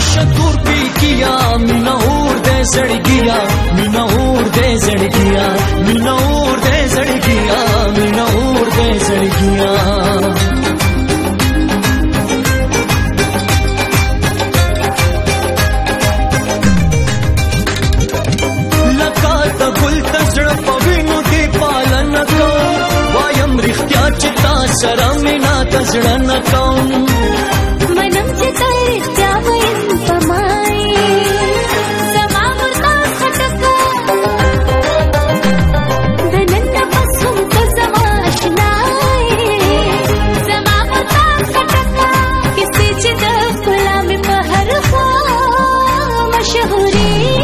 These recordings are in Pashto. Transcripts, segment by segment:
शतूर पी किया मीना और दे सड़किया मीना और दे सड़किया मीना और दे सड़किया मीना और दे सड़किया गुल तसड़ पविनु दी पालन को वायम रिख्त्या चिता सरमिना तसड़ न कौन मनम चिता रिख्त्या वयम पमाई समावता खटका धनन पसुम तो समाशनाए समावता खटका किसी चिता खुला में पहर खा मशहूरी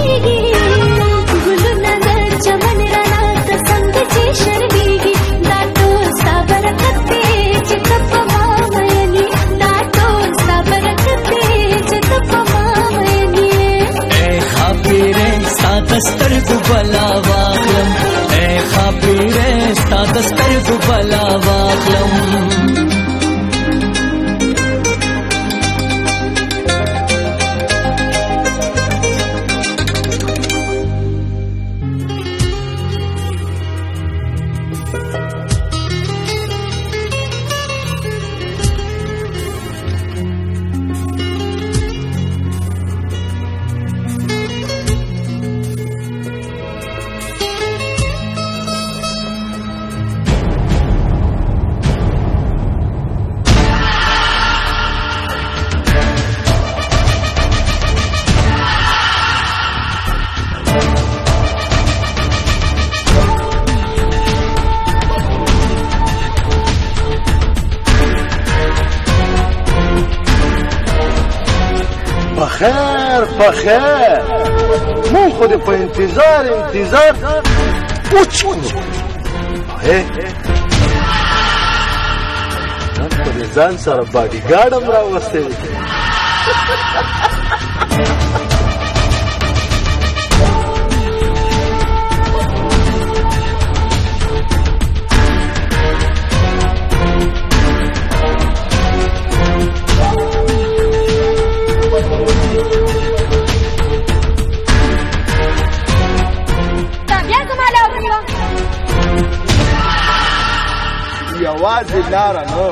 चमन रानात संग ची शर्मीगी दाटो साबर कत्ते चितप मामयनी दाटो साबर कत्ते चितप मामयनी ए खापीरे सादस्तर गुबला वागलम ए खापीरे सादस्तर गुबला वागलम بخیر مون خود په انتظار اوچ نن په ځان سره باډي ګارډ هم راوستې یوازې لاره نه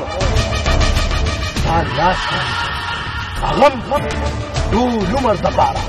هغه ټول عمر دپاره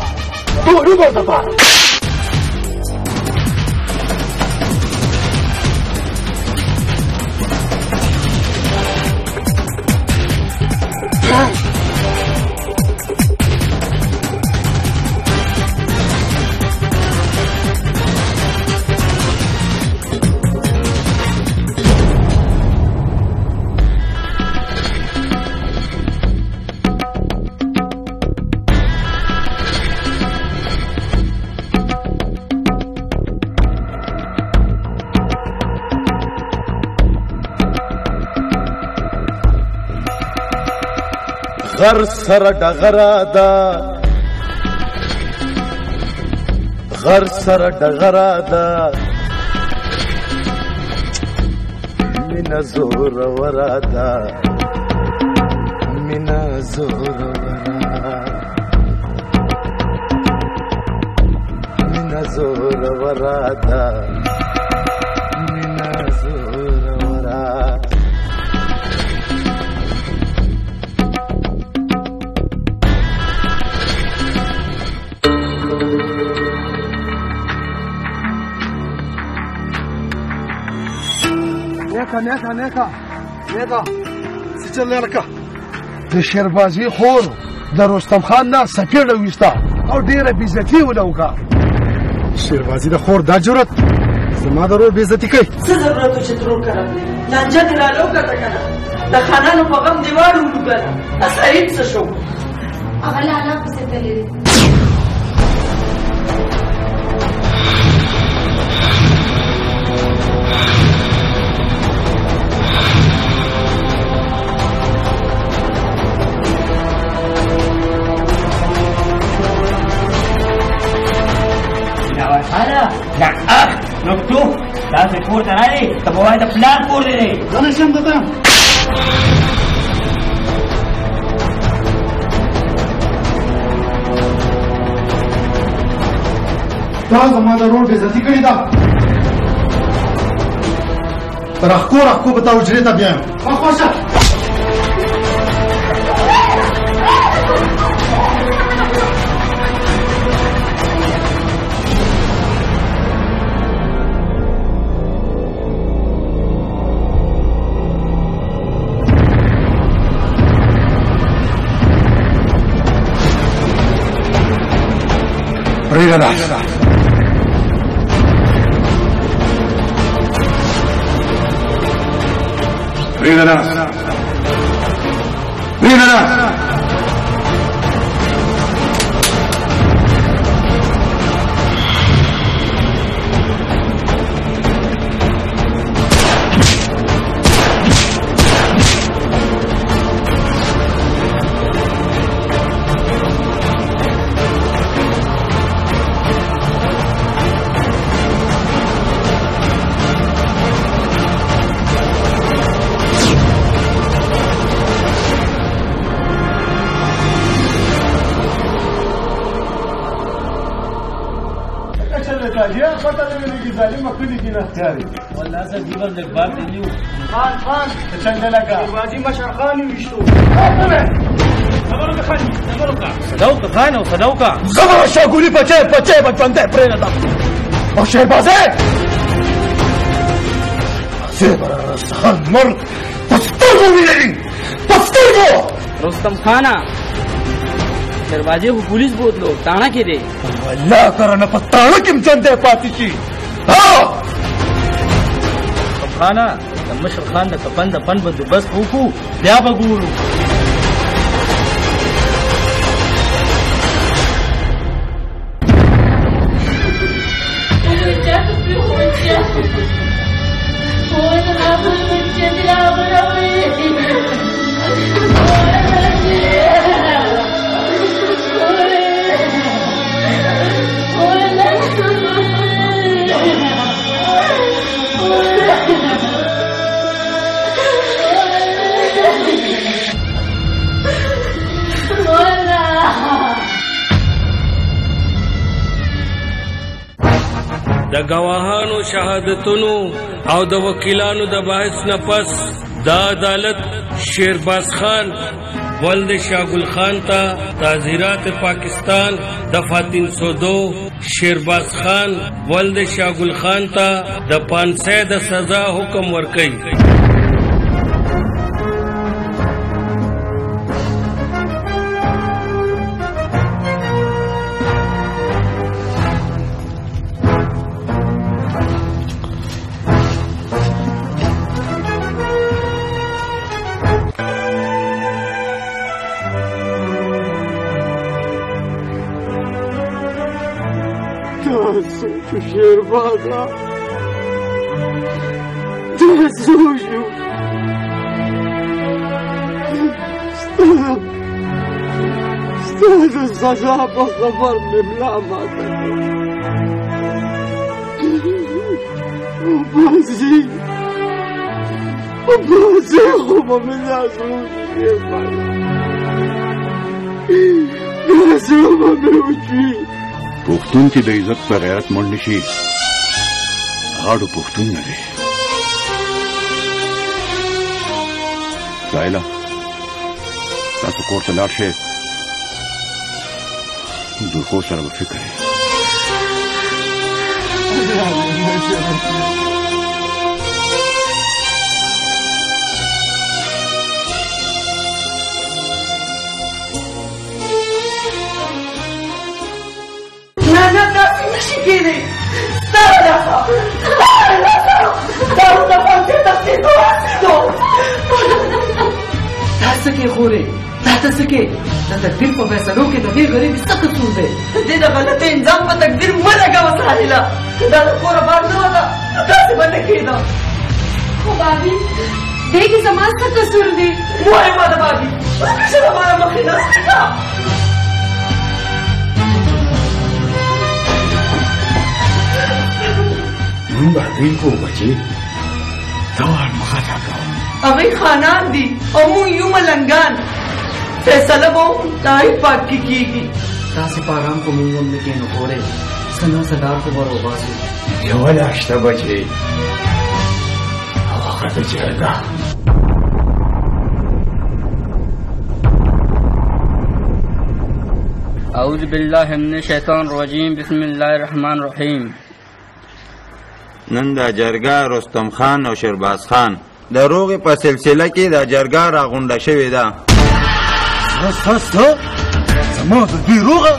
غر سره ډغره ده غر سره ډغره ده مینه زوروره ده مینه زوروره مینه زوروره ده مینه زوروره نیکا څه چل لکه د شیربازي خور د رستم خان نه سپېړه ویسته او ډېره بېعزتي ونه وکړه شیربازي د خور دا جرأت زما د ورور بېعزتي کوي څه ضرورت و چې ترور کړم لانجه دې راله وکړه که نه د خانانو په غم دې واړولو که نه سعید څه شو هغه لالا پسې تللی دی نو تاسو کور ته راغلئ ته به وایې د پلار کور دی زه نه شم دته دا زما د ورور بېزتي کړې ده راښکو به تا حجرې ته بیایم خواشه پرېږده پته نه لګي ظالم کړي دي نه ښکاري والله زه دیوال د بار دی نیو خان څنګه لګا واجی مشر خان وشتو صدوقه خان او صدوقه زما شاګولي پچې بچنده پرېږده او شهبازه زبر سخن مر پسترګو ویلې پسترګو رستم خانا شهبازه کو پولیس بوتلو تانا کې دی الله کرنه پتاړه کې مچنده پاتې شي ها خانا د مشر خان د کفن د فن بندوبست وکړو بیا به ګورو د گواهانو شهادتونو او د وکیلانو د بحث نه پس د عدالت شیرباز خان ولد شاگل خان ته تعزیرات پاکستان دفعه 302 شیرباز خان ولد شاگل خان ته د 500 د سزا حکم ورکړي شیربازا تزوجو استاذ سزا بخبر مملا ماتا بازی خوب من ازوج شیربازا نازوم مروجی پښتون چې د عزت په غیرت مړ نشي غاړو پښتون نه دی سایله تاسو کور ته لاړ شئ دورکو سره به فکر سکے خورے تا سکے دا تقدیر په فیصلو کې د دې غریب سخت قصور دی دې د غلط انجام په تقدیر ملګه وساهله دا د کور بار نه ودا تاسو باندې کېدا خو بابي دې کې زما څه قصور دی وای ما د بابي څه د ما مخې نه مونږ هغوی کو بچې دوار مخاطا کوو هغوی خانان دي او مونږ یو ملنګان فیصله به دای پاک کې کېږي تاسې په ارام په مونږ هم نه کښېنو خورې څنګه صدار خبر وباسي 8 بجې هغه د جرګه اعوذ بالله من الشیطان الرجیم بسم الله الرحمن الرحیم. نن د جرګه رستم خان او شیرباز خان د روغې په سلسله کې د جرګه راغونډه شوې ده. زما د دوی روغه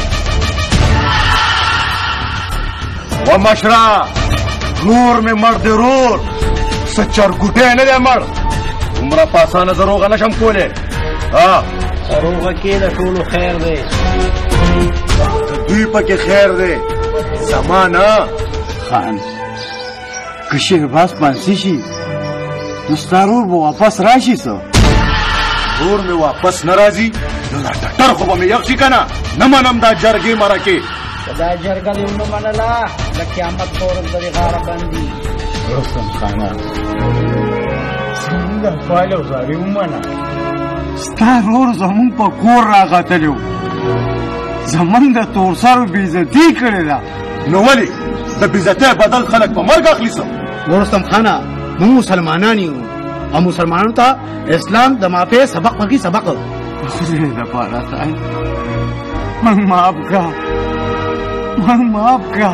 و مشره رور مې مړ دی رور څه چرګوټی نه دی مړ دومره په اسانه زه روغه نشم کولی روغه کې د ټولو خیر دی دوی پکې خیر دی زما نه خان که شیرباز پانسی شي نو ستا رور به واپس راشي څه رور مې واپس نه راځي نو دا ډاکټر خو به مې یخ شي که نه نه منم دا جرګې مرکې دا جرګه دې ونه منله د قیامت په ورځ به دې غاړه بندي. رستم خانه زمونږ فال او زارې ومنه ستا رور زمونږ په کور راغتلی و زمونږ د تورسرو بېعزتي کړې ده نو ولې د بېعزتۍ بدل خلک په مرګ اخلي څه رستم خانه موږ مسلمانان یو او مسلمانانو ته اسلام د معافۍ سبق ورکوي سبق خدای دپاره خدای موږ معاف کړه موږ معاف کړه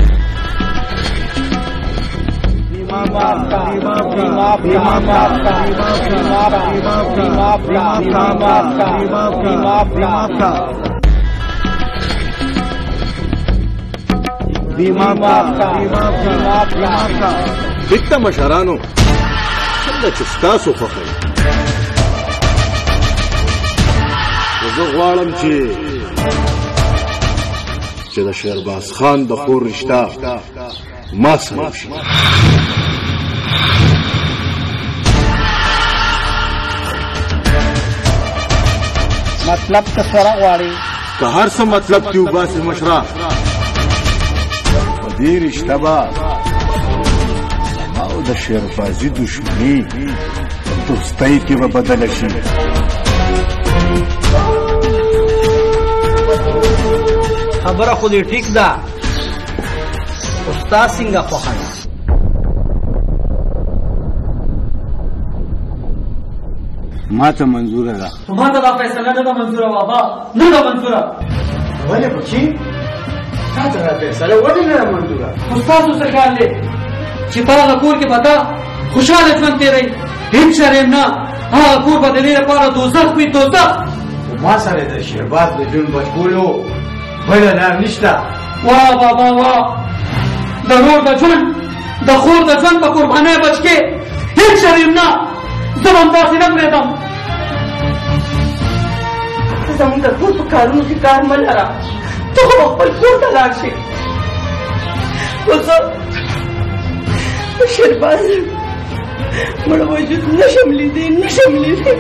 دکته مشرانو څنګه چې ستاسو خوښه وي زه غواړم چې د شیرباز خان د خور رشته ما سره وشي مطلب څه سره غواړي که هر څه مطلب کې وباسي مشره په دې رشته به او د شیربازي دشمني دوستۍ کې به بدله شي خبره خو دې ټیک ده ستا څنګه خوښه ده ما ته منظوره ده ما ته دا فیصله نه ده منظوره بابا نه ده منظوره ولې بچي تا ته دا فیصله ولې نه ده منظوره خو ستاسو څه خیال دی چې په هغه کور کې به تا خوشحاله ژوند تېروئ هېڅ شر یم نه هغه کور به د دې لپاره دوزخ وي دوزخ ما سره د شیرباز د ژوند بچکولو بله لار نشته واه بابا واه د رور د ژوند د خور د ژوند په قربانۍ بچ کې هېڅ شر یم نه زه به همداسې نه پرېږدم زموږ د کور په کارونو کې کار مه لره ته خو به خپل کور ته لاړ شې خو زه شیرباز مړه وجود نشم لیدی نشم لیدی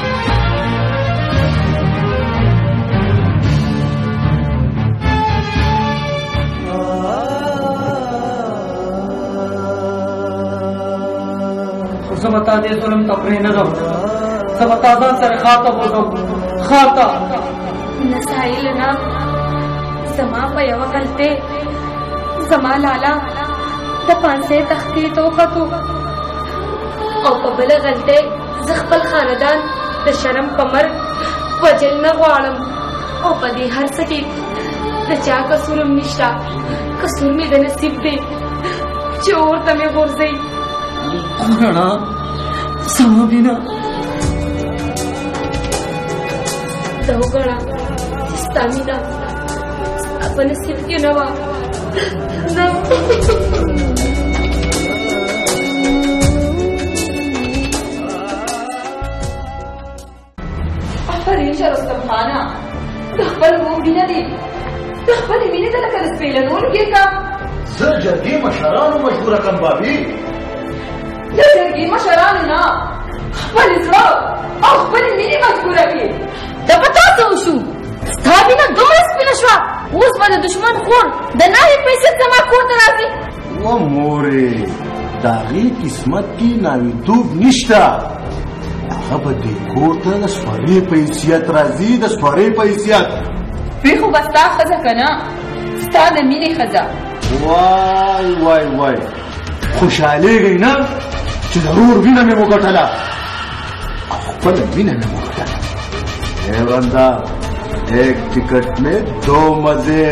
زه به تا دې ظلم ته پرېنږدم زه به تا ځان سره ښار ته بوځم ښار ته نه ساحل نه زما په یوه غلطۍ زما لالا د پانسۍ تختې ته وختو او په بله غلطۍ زه خپل خاندان د شرم په مرګ وجل نه غواړم او په دې هر څه کې د چا قصور هم نشته قصور مې د نصیب دی چې اور ته مې غورځوي رڼا سما بینا ته وګڼه چې ستا مینه ستا په نصیب کې نه وه نه آفرین شه رستم خانه د خپل ورور مینه دې د خپلې مینې ته لکه د سپېلنونکې کا زه جرګې مشرانو مجبوره کړم بابي د جرګې مشرانو نه خپل زړه او خپلې مینې مجبوره کړې دا په تا څه وشو ستا مینه دومره سپینه شوه اوس به د دښمن خور د ناوې پیسې زما کور ته راځي و مورې د هغې قسمت کې ناوېتوب نشته هغه به دې کور ته د سورې په حیثیت راځي د سورې په حیثیت وی خو به ستا ښځه که نه ستا د مینې ښځه. وای وای وای خوشحالېږئ نه چې د ورور وینه مې وګټله او خپله وینه مې وګټله. اے بنده ایک ٹکٹ میں دو مزے.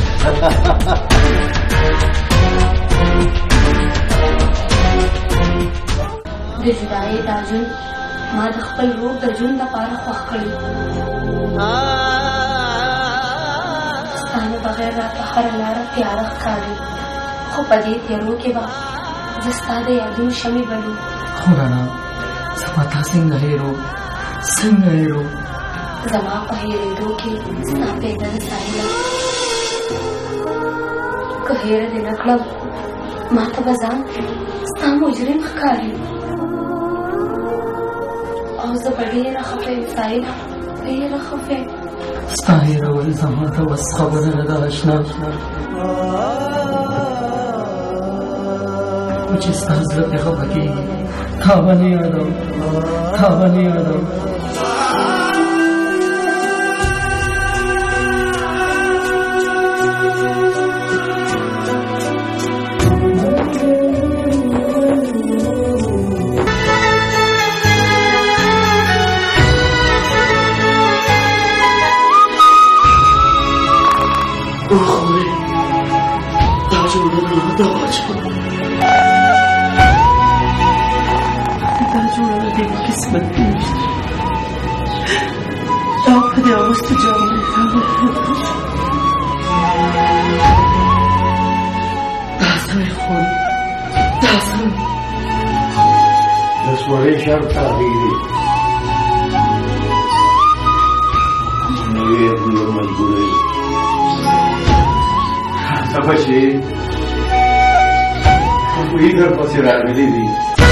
د جدایۍ دا ژوند ما د خپل ورور د ژوند لپاره خوښ کړي. ستا نه بغیر راته هره لاره تیاره ښکاري، خو په دې تیارو کې به زه ستا د یادونو شمې بلو. خو رڼا زما تا څنګه هېرو څنګه هېرو. زما په هېرېدو کې ستا پیدا د ساحله که هېره دې نه کړم ما ته به ځان ستا مجرم ښکاري او زه به ډېره خفه یم ساحله، ډېره خفه. ستا هېرول زما ته بس خبره نه ده اشنا، خو چې ستا زړه پرې خفه کېږي تا به نه یادوم، تا به نه یادوم. نسواري شرط تغييري نوية كل مجبوري سبشي ويدر بصير عملي دي.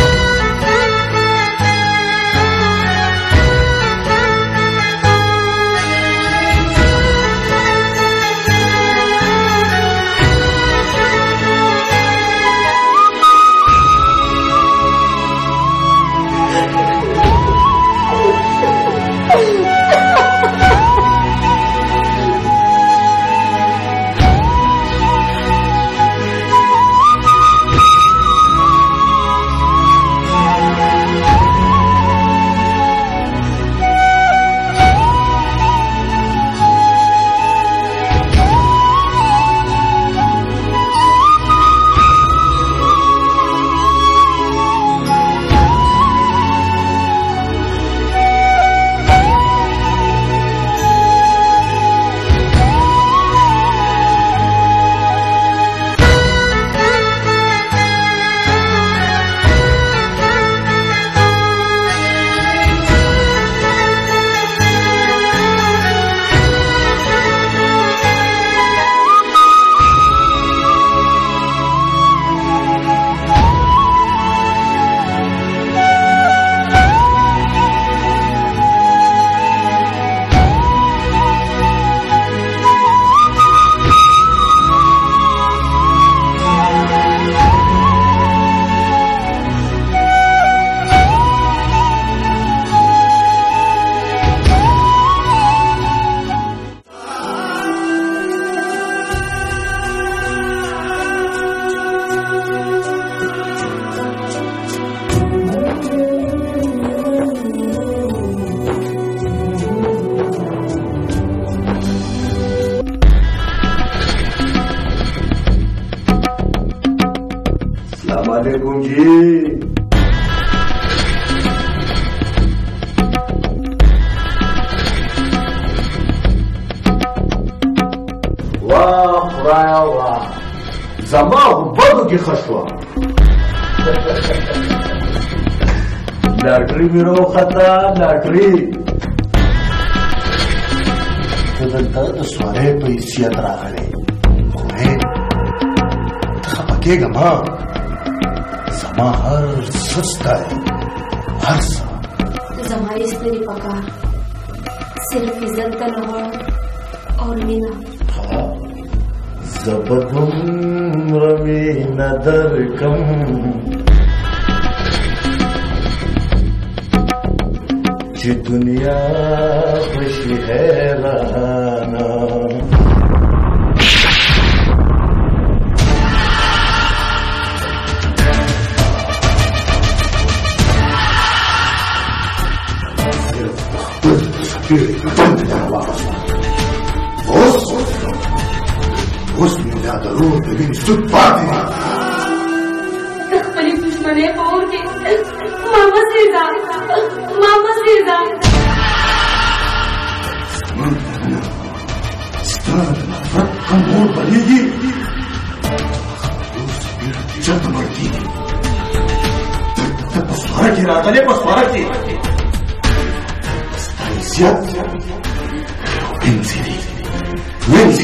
वालेकुम जी। वाह खुदाया वाह, जमा बदू की खशवा लॉटरी मेरो खतरा लॉटरी तो स्वरे पैसियत रागले खपकेगा मां जमा हर सस्ता है हर सा जमाई इसने पका सिर्फ इज्जत का लहर और मीना जबदुम रमी नदर कम जी दुनिया खुशी है राना اوس مې دا ضرور د وینې سود پاتې دي د خپلې دښمنۍ په اور کې ما وسېږه ما وسېږه ستا د نفرت کوم اور بلېږي اوس ډېر چت مړ کېږي ته په سواره کې راغلې په سواره کې ستا عزت وینځي دي وینځي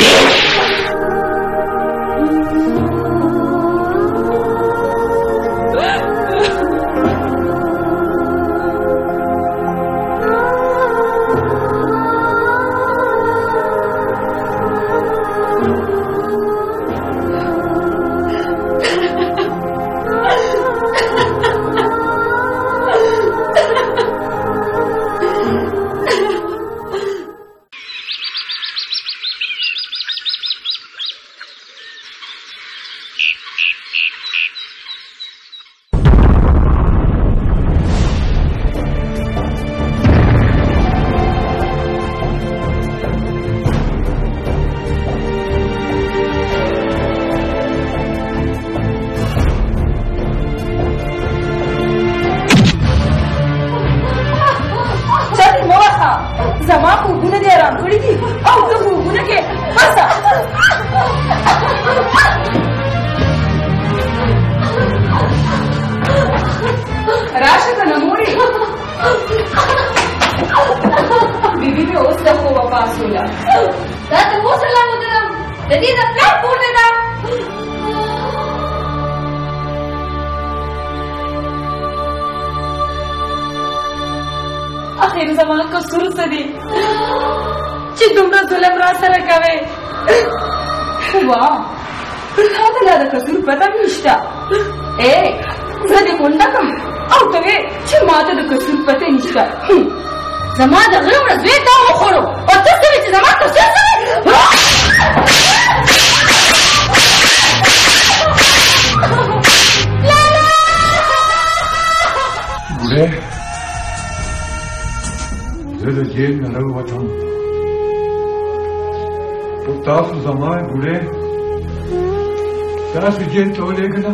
اخر زمان قصور څه دي چې دومره ظلم را سره کوي واه تا ته لا د قصور پته نشته زه دې غونډه کړم او ته وې چې ما ته د قصور پته نشته زما د غره ورځ زوی تا وخوړو او ته څه وې چې زما قصور څه بوډۍ زه د جیل نه راووتم خو تاسو زما بوډۍ تاسو جیل ته ولېږله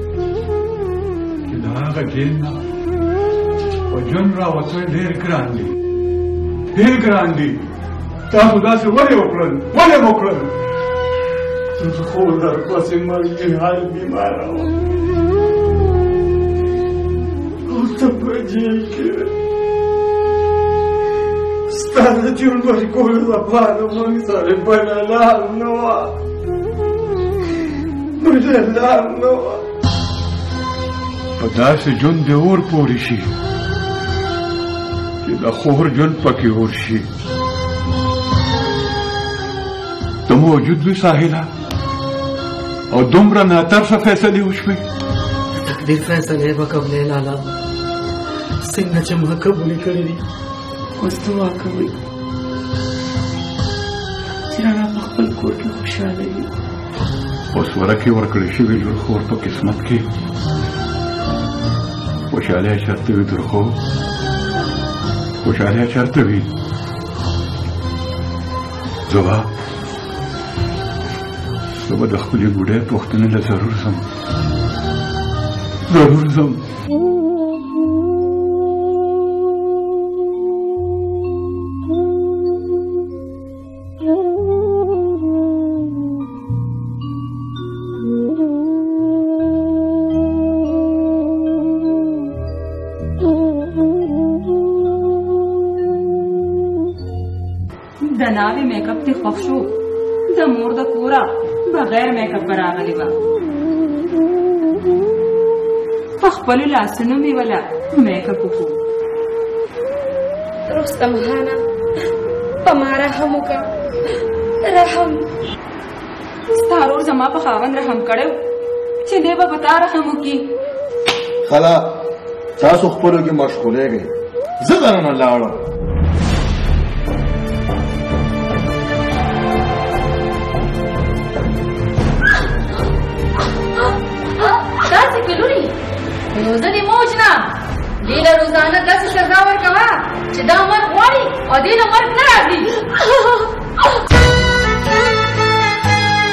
چې د هغه جیل نه په ژوند راوتل ډېر ګران دي ډېر ګران دي تاسو داسې ولې وکړل ولې مو وکړل خو درپسې مرګي حال بیماره وه او ته په جیل کې ستا د ژوند ورکولو لپاره موږ سره بله لار نه وه بله لار نه وه په داسې ژوند د اور پورې شي چې د خور ژوند پکې اور شي ته موجود وي ساحله او دومره ناترسه فیصلې وشوې تقدیر فیصلې به قبلې لالا څنګه چې ما قبولې کړې دي اوس دعا کوئ چې رانا په خپل کور کې خوشحاله وي اوس ورکې ورکړې شوې لور خور په قسمت کې خوشحالي چېرته وي درخو خوشحالي چېرته وي زه به د خپلې بوډۍ پوښتنې له ضرور ځم ضرور ځم د ناوې میک اپ دې خوښ شو د مور د کوره بغیر میک اپ راغلی وه په خپلو لاسونو مې وله میک اپ وکړو رستم خانه په ما رحم وکړه رحم ستا ورور زما په خاوند رحم کړی و چې دی به په تا رحم وکړي خلا تاسو خپلو کې مشغولېږئ زه دننه لاړم داسې کلونی نو زه دې مه وژنه دې له روزانه داسې سزا ورکوه چې دا مرګ غواړي او دې له مرګ نه راځي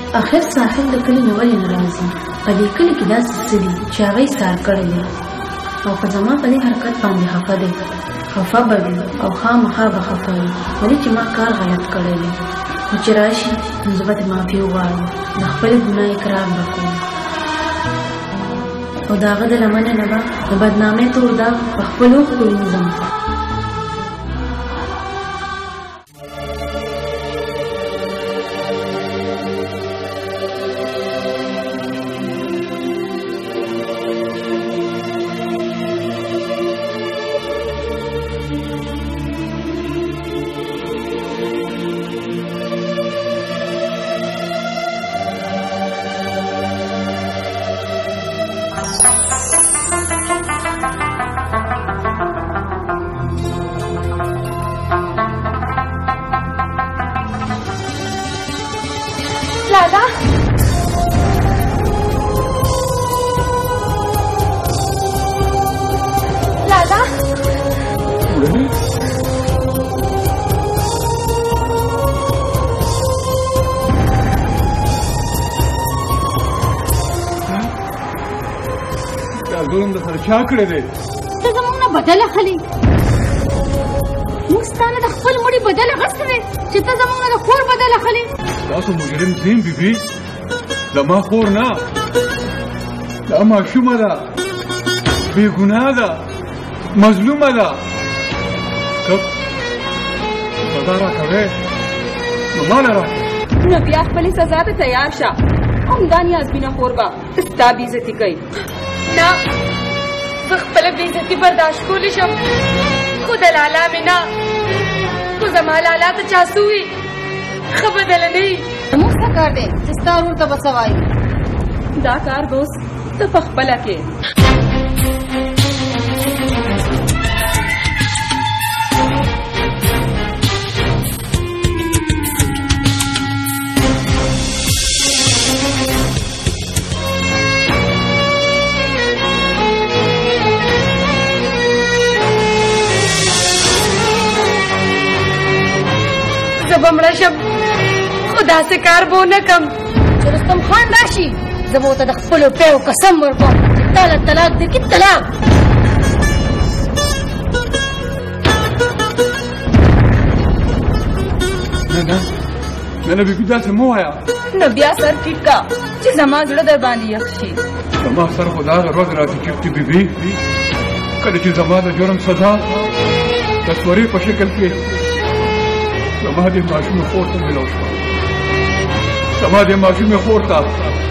اخر ساحل د کلي نه ولې نه راځي؟ په دې کلي کې داسې څه دي چې هغه یې سار کړی دی او په زما په دې حرکت باندې خفه دی. خفه به وي او خامخا به خفه وي ولې چې ما کار غلط کړی دی. خو چې راشي نو زه به د معافي وغواړم، د خپلې ګناه اقرار به کوم او د هغه د لمنې نه به د بدنامۍ تور داغ په خپلو اوښکو وینځم. لالا لالا ظلم د سره چا کړی دی؟ ته زموږ نه بدل اخلي. موږ ستا نه د خپل مړي بدل اخیستی دی چې ته زموږ نه د کور بدل اخلي. تاسو مجرم زین بیبي زما خور نه، دا ماشومه ده، بې ګناه ده، مظلومه ده. که سزا راکوې نو ماله راکړه. نو بیا خپلې سزا ته تیار شه. همدا نیازبینه خور به ستا بېعزتي کوي. نه، زه خپله بېعزتي برداشت کولی شم خو د لالا مې نه. خو زما لالا ته چا څه وي ښه بدله نه وي. زموږ څه کار دی چې ستا ورور ته به څه وایي؟ دا کار به اوس ته پخپله کې. زه به مړه شم خو داسې کار به ونه کړم چې رستم خان راشي زه به ورته د خپلو پیو قسم ورکړم چې تا له طلاق درکړي طلاق. نه بیبي داسې مه وایه. نو بیا سر ټیټ کا چې زما زړه در باندې یخ شي. زما سر خو د هغه ورځ راته ټیټ دی بیبي کله چې زما د جرم سزا د سورې په شکل کې زما دې ماشومې خور ته ملو شوه. زما دې ماشومې خور ته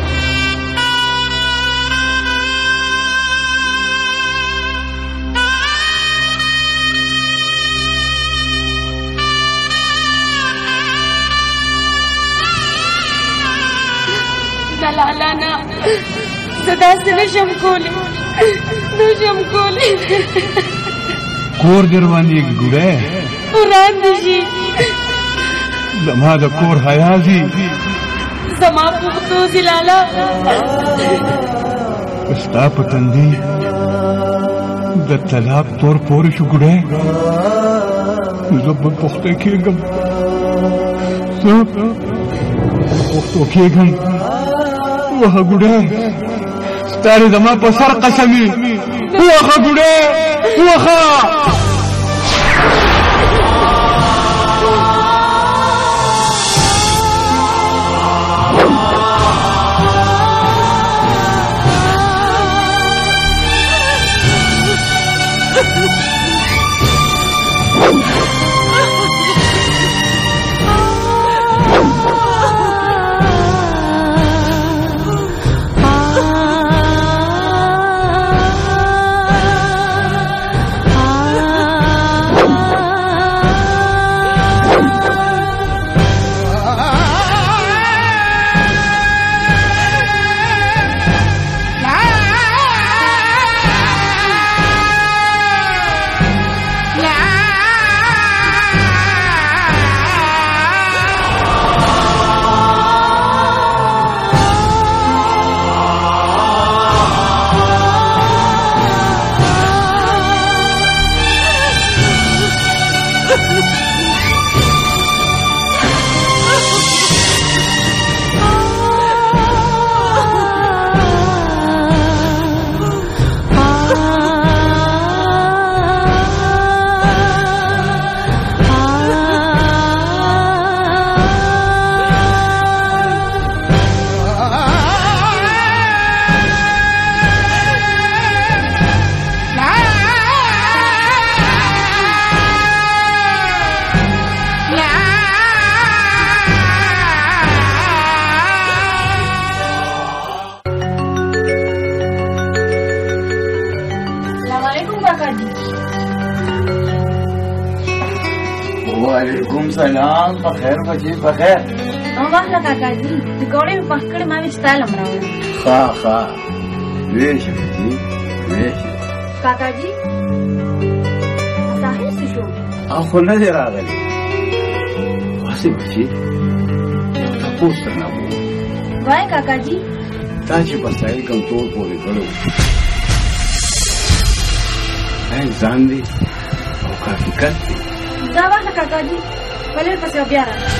د لالا نه زه داسې نشم کولی نشم کولی. کور در باندې ګوډی وران دي شي زما د کور حیا ځي زما پوښتو ځي لالا. ستا په تندي د طلاق تور پورې شو ګوډی. زه به پښتو کېږم زه پښتو کېږم. وخه ګوډی ستا دې زما په سر قسمي. وخه ګوډی وخه. وعلیکم سلام په خیر بچی په خیر او واخله کاکا جی پکوړې مې پخ کړې ما وې چې تا لم راوړم ښه ویشه بچی ویشه کاکا جی ساحل څه شو خو نه دی راغلی واسې بچی تپوس ترنه وای کاکا جی تا چې په ساحل کوم تور پورې کړو ځان دی او حقیقت دی دا واخله کاکا جی بلې پسې بیا راځه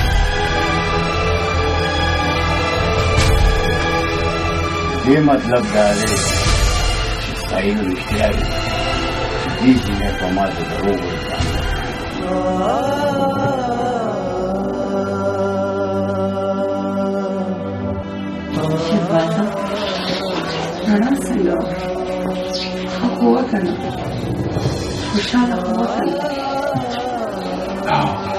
دې مطلب دا دی چې ساحل رښتیا دی دې جینۍ په ما ته دروغ شهبازه رڼا څنګه وه ښه خو وه که نه خوشحاله خو وه که نه